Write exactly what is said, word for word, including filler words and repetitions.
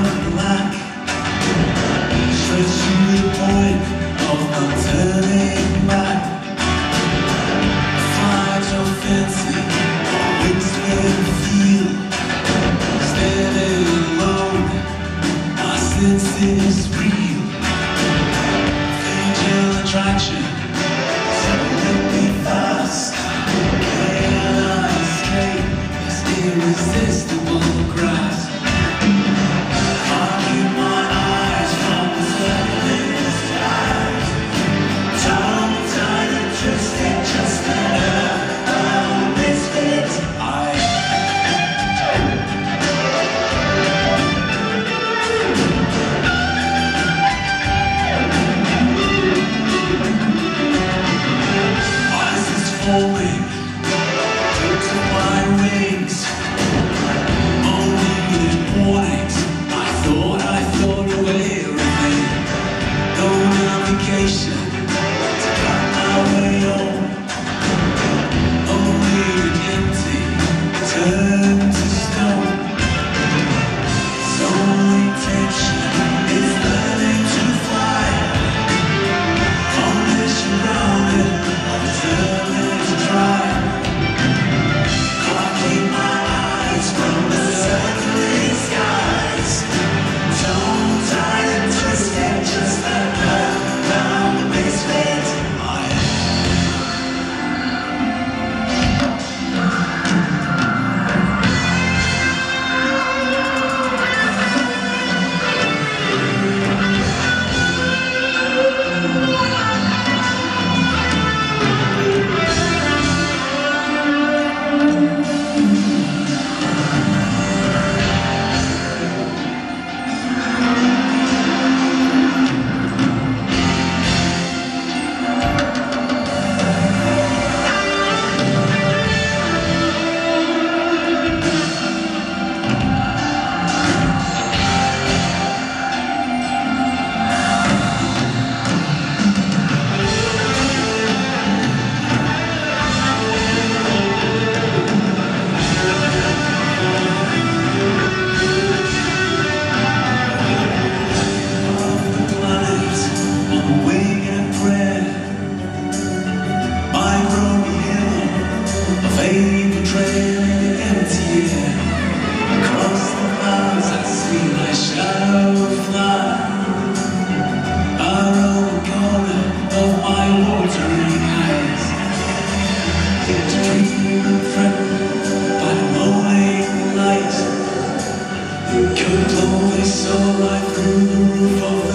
black, stretched to the point of no turning back. Flies are fancy, wings will feel, standing alone, my senses real. Angel attraction, so let me fast. Can I escape this irresistible grasp? I keep my eyes from the circling skies, tongue-tied and twisted, just an earthbound misfit. I Ice is falling, tips of my wings, only in warnings. I thought I thought away everything. No navigation to find my way home. Only an empty turn to stone. So intention is learning to fly. Only surrounded, observing to try. I keep my eyes from the circling skies, tongue-tied and twisted, just an earthbound misfit. I could only saw right through the roof of the